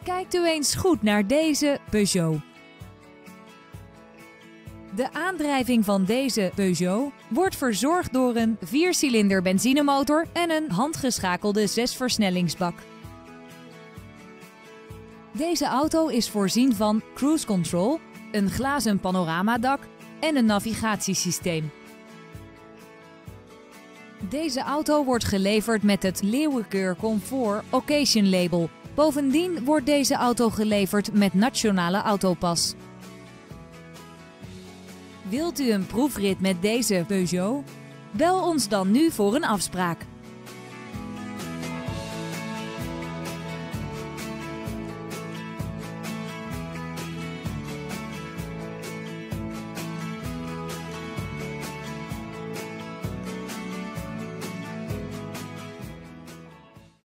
Kijkt u eens goed naar deze Peugeot. De aandrijving van deze Peugeot wordt verzorgd door een 4-cilinder benzinemotor en een handgeschakelde 6-versnellingsbak. Deze auto is voorzien van cruise control, een glazen panoramadak en een navigatiesysteem. Deze auto wordt geleverd met het Leeuwenkeur Comfort Occasion Label. Bovendien wordt deze auto geleverd met Nationale Autopas. Wilt u een proefrit met deze Peugeot? Bel ons dan nu voor een afspraak.